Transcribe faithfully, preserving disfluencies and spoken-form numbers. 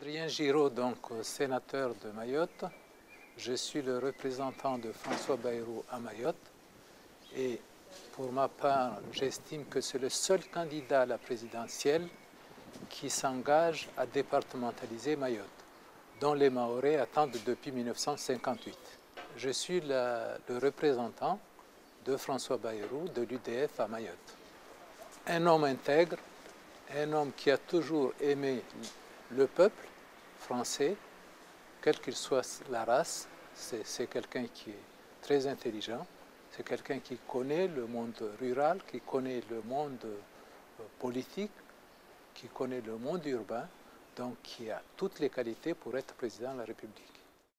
Adrien Giraud, donc sénateur de Mayotte. Je suis le représentant de François Bayrou à Mayotte. Et pour ma part, j'estime que c'est le seul candidat à la présidentielle qui s'engage à départementaliser Mayotte, dont les Mahorais attendent depuis mille neuf cent cinquante-huit. Je suis la, le représentant de François Bayrou de l'U D F à Mayotte. Un homme intègre, un homme qui a toujours aimé le peuple français, quelle qu'il soit la race. C'est quelqu'un qui est très intelligent, c'est quelqu'un qui connaît le monde rural, qui connaît le monde politique, qui connaît le monde urbain, donc qui a toutes les qualités pour être président de la République.